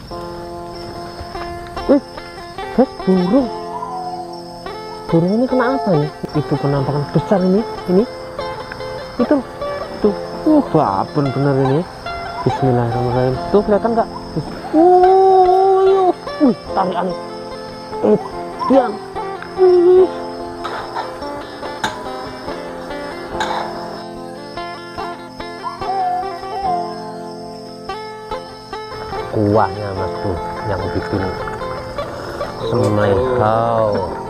Guys, burung ini kena apa nih? Itu penampakan besar ini itu tuh, babon bener ini. Bismillahirrahmanirrahim. Tuh kelihatan nggak? Tarian diam. Kuahnya mas tuh yang bikin semehau.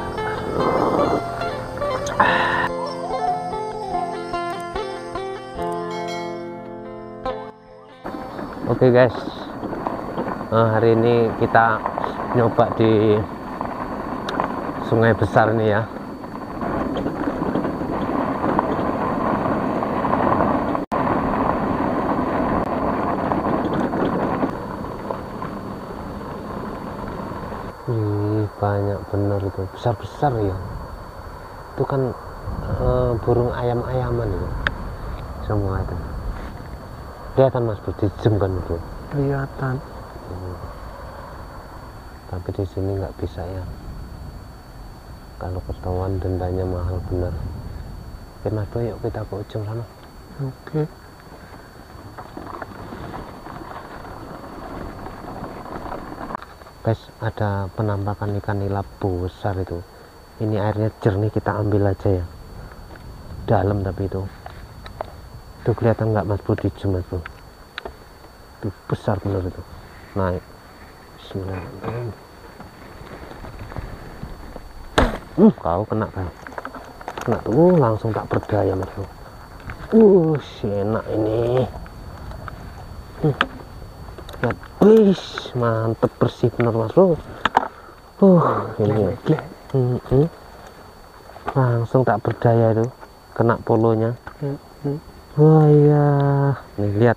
Oke guys, hari ini kita nyoba di sungai besar ini ya. Banyak bener itu, besar-besar ya. Itu kan burung ayam-ayaman itu semua itu. Kelihatan mas bro, di zoom kan bro? Kelihatan. Tapi di sini nggak bisa ya. Kalau ketahuan dendanya mahal bener. Oke mas bro, yuk kita ke ujung sana. Oke. Guys, ada penampakan ikan nila besar itu. Ini airnya jernih, kita ambil aja ya. Dalam tapi itu. Tuh kelihatan nggak mas bro di zoom mas bro? Tuh besar bener itu. Naik. Bismillahirrahmanirrahim. Kau kena kan? Kena tuh langsung tak berdaya mas bro. Enak ini. Lihat, mantep bersih bener mas bro. Ini langsung tak berdaya itu, kena polonya. Wah ya, nih lihat,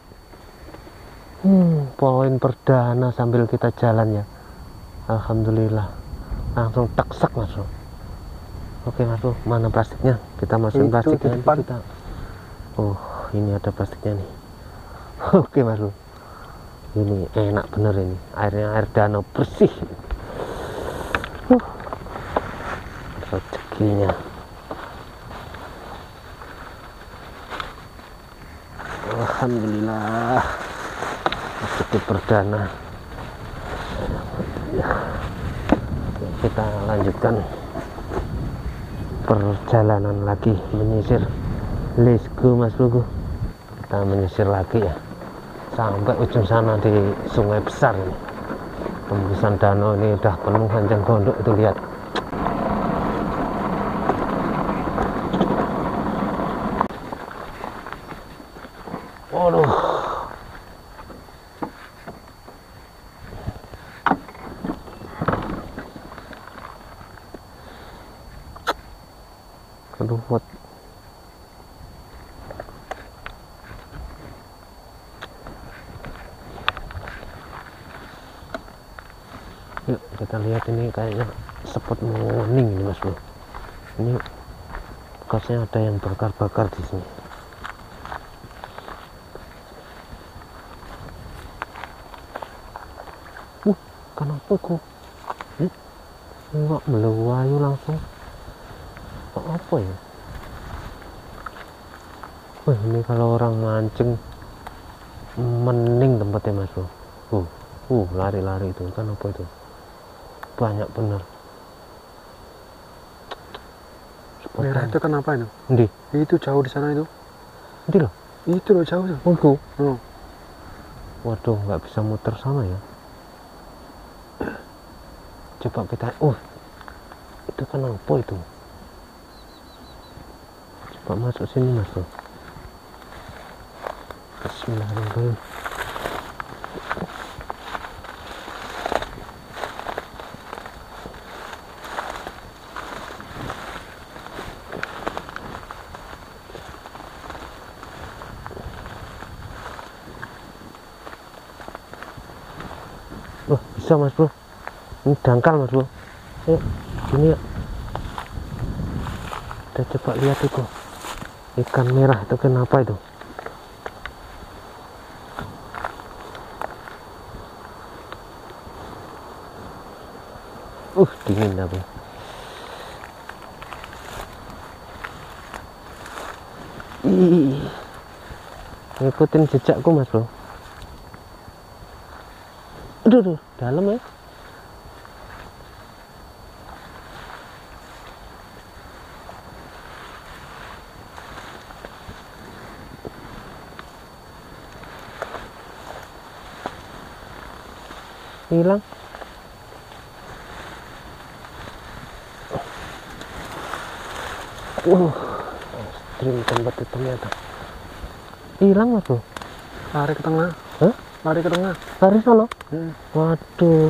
poin perdana sambil kita jalan ya. Alhamdulillah, langsung teksak mas bro. Oke mas bro, mana plastiknya? Kita masukin plastiknya kita. Ini ada plastiknya nih. Oke mas bro, ini enak bener ini, airnya air danau bersih. Rezekinya. Alhamdulillah, rezeki perdana. Kita lanjutkan perjalanan lagi menyisir. Let's go mas bro, kita menyisir lagi ya sampai ujung sana di sungai besar ini. Tembusan danau ini udah penuh panjang gondok itu, lihat. Waduh, keruwet. Yuk kita lihat, ini kayaknya spot morning ini mas bro. Ini bekasnya ada yang bakar-bakar di sini. Kenapa kok nggak melewayu langsung? Apa ya? Wah, ini kalau orang mancing mending tempatnya mas bro. Lari-lari itu kan apa itu? Banyak bener. Merah itu kenapa itu? Ndi? Itu jauh di sana itu. Ndi loh? Itu loh jauh tuh. Waduh, nggak bisa muter sana ya. Coba kita, itu kan apa itu? Coba masuk sini mas bro. Bismillahirrahmanirrahim. Bisa mas bro, ini dangkal mas bro. Yuk sini ya, kita coba lihat itu ikan merah itu kenapa itu. Dingin tapi. Ngikutin jejakku mas bro. Aduh, dalam ya. Hilang. Ekstrim tempat itu ternyata. Hilang mas bro. Lari ke tengah. Hah? Lari ke tengah. Lari sono. Hmm. Waduh.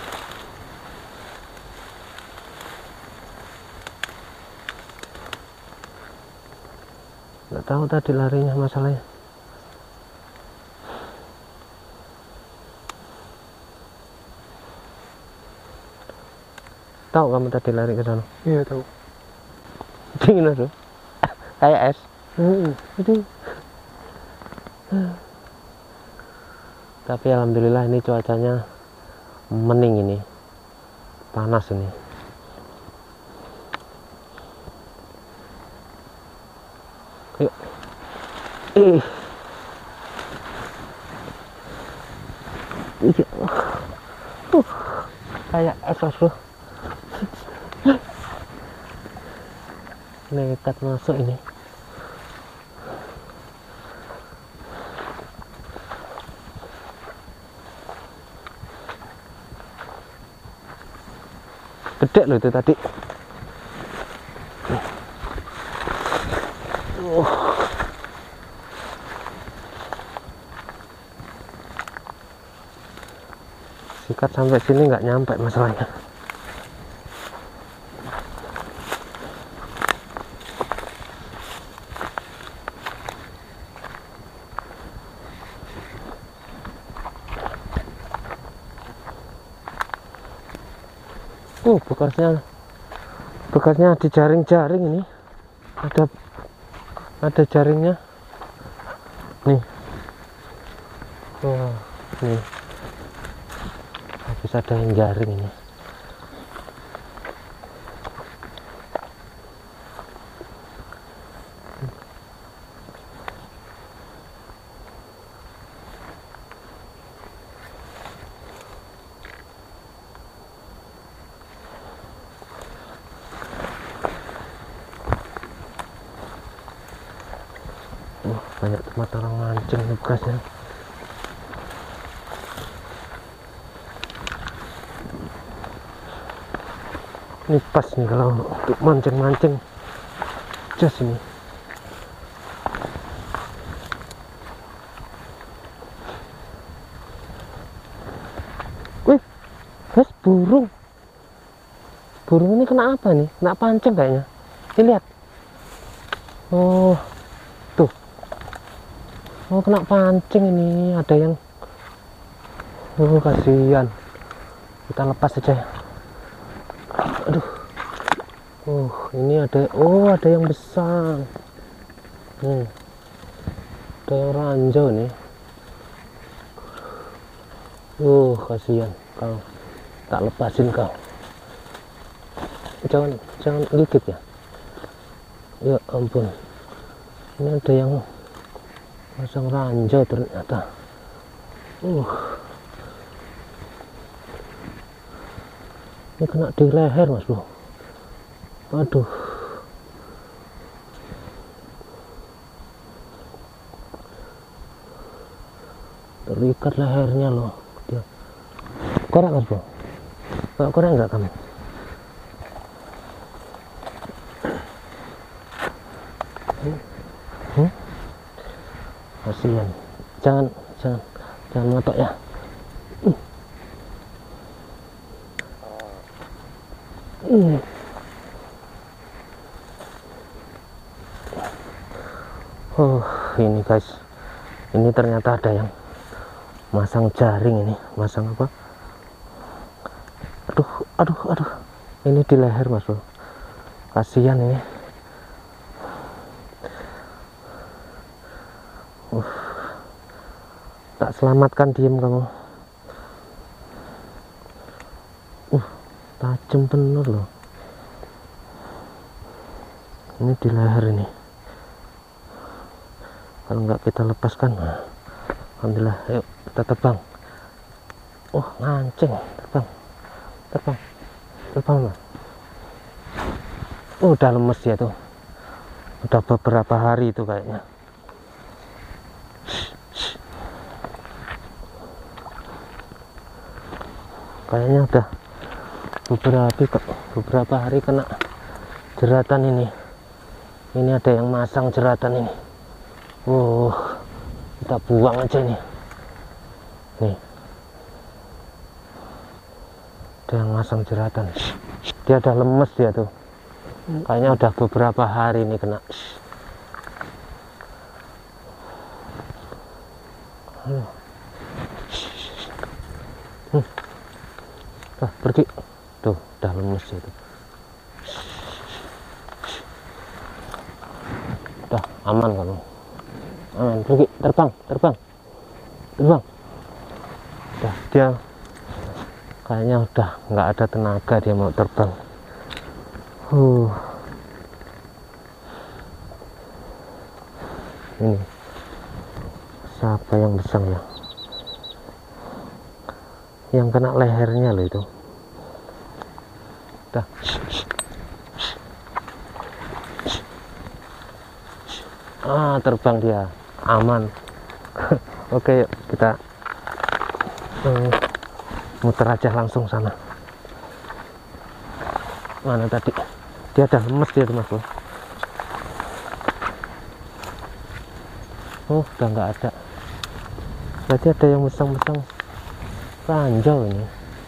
Nggak tahu tadi larinya masalahnya. Tahu kamu tadi lari ke sana? Iya tahu. Dingin mas bro. Kayak es. Itu. Tapi alhamdulillah ini cuacanya mending ini. Panas ini. Yuk. Kayak es mas bro. Nekat masuk ini. Gede loh itu tadi. Sikat sampai sini nggak nyampe masalahnya. Bekasnya di jaring-jaring ini. Ada jaringnya. Nih. Wah, nih. Habis ada yang jaring ini. Banyak tempat orang mancing bekasnya. Ini pas nih kalau untuk mancing-mancing. Jas ini. Wih, guys, burung. Burung ini kena apa nih? Kena pancing kayaknya. Ini lihat. Oh, tuh. Oh, kena pancing ini. Ada yang. Oh, kasihan. Kita lepas saja. Aduh. Oh, ini ada. Oh, ada yang besar. Ada yang ranjau nih. Oh, kasihan kau. Tak lepasin kau. Jangan gigit ya. Ya ampun. Ini ada yang pasang ranjau ternyata. Ini kena di leher mas bro. Aduh. Terikat lehernya loh. Dia. Korek mas bro. Kalau korek enggak kamu? Kasihan. Jangan ngotok ya. Oh, ini guys. Ini ternyata ada yang masang jaring ini. Masang apa? Aduh. Ini di leher mas bro. Kasihan ini. Tak selamatkan, diem kamu. tajam bener loh. Ini di leher ini, kalau nggak kita lepaskan, nah, alhamdulillah. Ayo kita terbang. Oh, ngancing, terbang lah. Oh, udah lemes ya tuh, udah beberapa hari itu kayaknya. Kayaknya udah beberapa hari kena jeratan ini. Ini ada yang masang jeratan ini. Kita buang aja ini. Nih, ada yang masang jeratan. Dia udah lemes dia tuh. Kayaknya udah beberapa hari ini kena. Pergi tuh, udah lemes itu. Udah aman kamu, aman. Pergi, terbang. Udah, dia kayaknya udah nggak ada tenaga, dia mau terbang. Ini siapa yang besar ya, yang kena lehernya loh itu. Udah. Terbang dia, aman. Oke, yuk kita muter aja langsung sana. Mana tadi? Dia udah lemes dia tuh, Mas Bro. Udah nggak ada. Berarti ada yang mesang-mesang ranjau ini.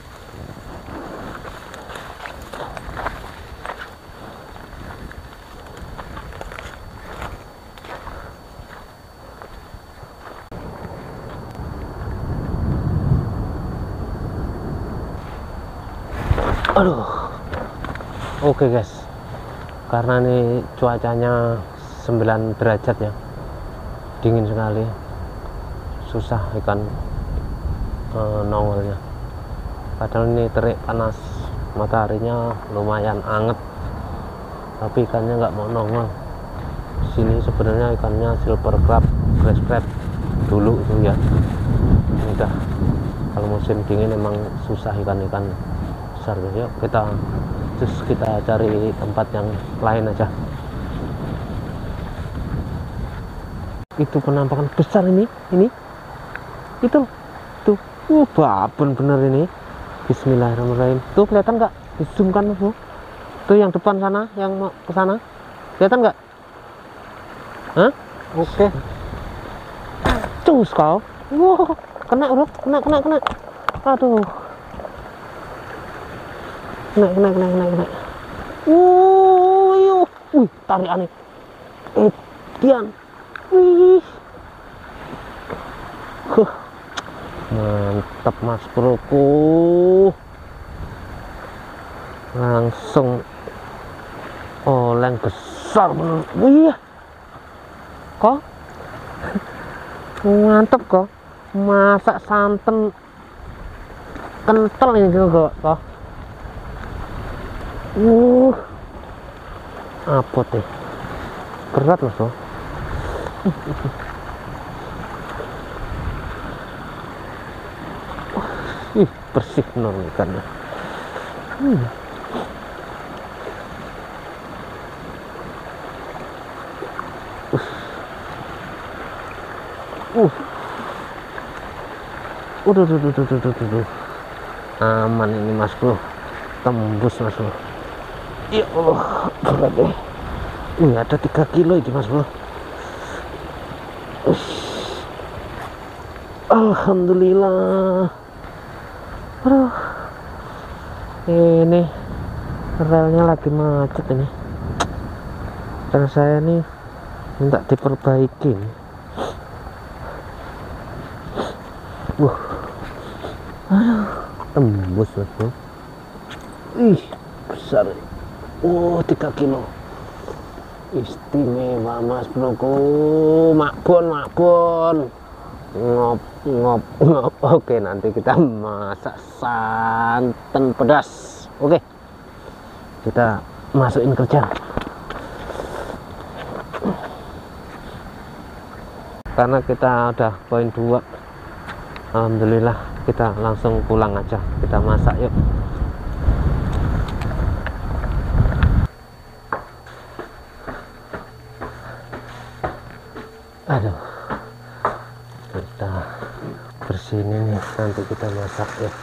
Aduh. Oke guys, karena ini cuacanya 9 derajat ya, dingin sekali, susah ikan nongolnya. Padahal ini terik panas, mataharinya lumayan anget, tapi ikannya nggak mau nongol. Sini sebenarnya ikannya silver crab, grass crab dulu itu ya. Ini udah, kalau musim dingin emang susah ikan-ikan besar. Yuk kita cari tempat yang lain aja. Itu penampakan besar ini itu tuh. Babon bener ini. Bismillahirrahmanirrahim. Tuh kelihatan nggak? Di zoom kan Mas? Tuh yang depan sana, yang mau ke sana, kelihatan nggak? Hah? Oke. Cus kau. Wow, kena bro, kena. Aduh. Kena. Tarik aneh. Dian. Wih. Mantap Mas Broku. Langsung oleng besar bener. Wih. Kok? Mantap kok. Masak santan kental ini juga kok. Apot deh, berat Mas Bro. Bersih benar ikannya. Udah. Aman ini Mas Bro, tembus Mas Bro. Ya Allah, berat deh. Ada 3 kilo itu Mas Bro. Alhamdulillah. Aduh, ini relnya lagi macet ini. Dan saya nih minta diperbaiki. Aduh, tembus Mas Bro. Besar. 3 kilo. Istimewa Mas Broku. Makbon. Ngop. Oke, nanti kita masak santan pedas. Oke, kita masukin kerja. Karena kita udah poin 2, alhamdulillah kita langsung pulang aja, kita masak yuk. Aduh, kita bersihin ini, nanti kita masak ya.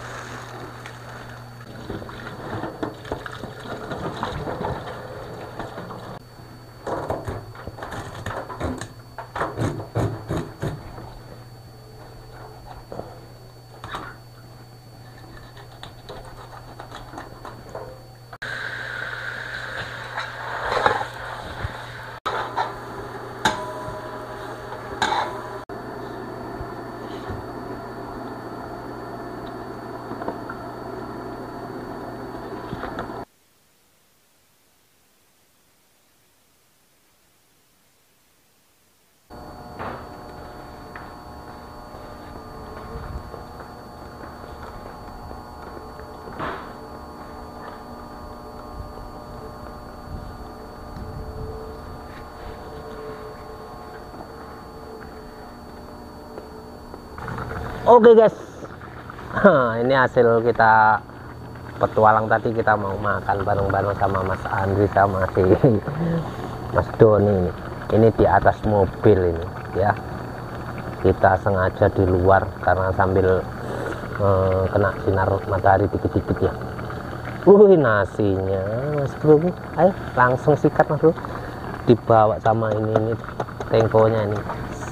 Oke guys, ini hasil kita petualang tadi. Kita mau makan bareng-bareng sama Mas Andri sama si Mas Doni. Ini di atas mobil ini ya. Kita sengaja di luar karena sambil kena sinar matahari dikit-dikit ya. Nasinya Mas Bro, ayo langsung sikat Mas Bro. Dibawa sama ini tengkonya ini.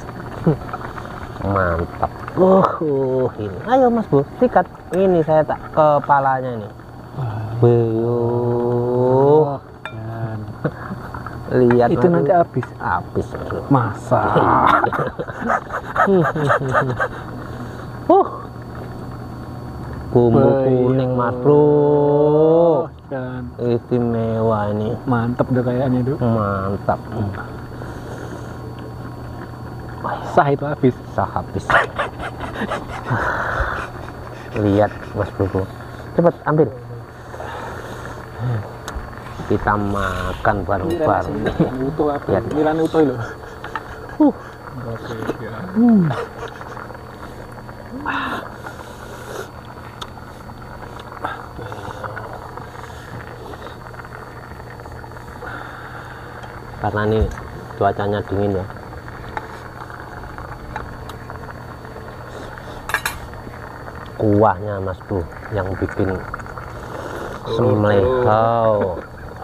Mantap. Ini ayo Mas Bro, sikat. Ini saya tak kepalanya ini. Lihat itu nanti habis Bro. masa. Bumbu kuning Mas Bro, Dan istimewa ini. mantap deh kayaknya tuh. Mantap. Sah itu habis. Lihat Mas Bro, cepat ambil. Kita makan bareng-bareng. Utuh apa? Lihat. Miran utuh loh. Karena ini cuacanya dingin ya. Kuahnya Mas Bro yang bikin semlehau.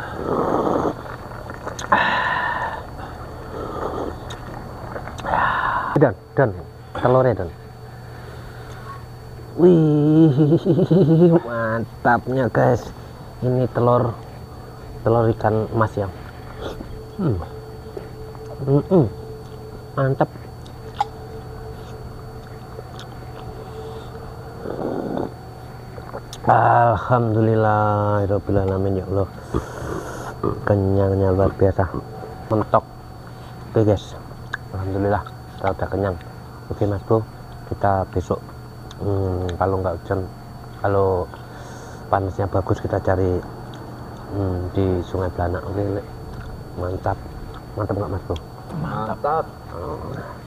Dan telurnya dan. Wih, mantapnya guys. Ini telur ikan emas ya. Mantap. Alhamdulillahirobbilalamin ya Allah. Kenyangnya luar biasa, mentok. Oke guys, alhamdulillah kita udah kenyang. Oke Mas Bro, kita besok kalau nggak hujan, kalau panasnya bagus, kita cari di Sungai Blanak. Oke, mantap nggak Mas Bro? Mantap.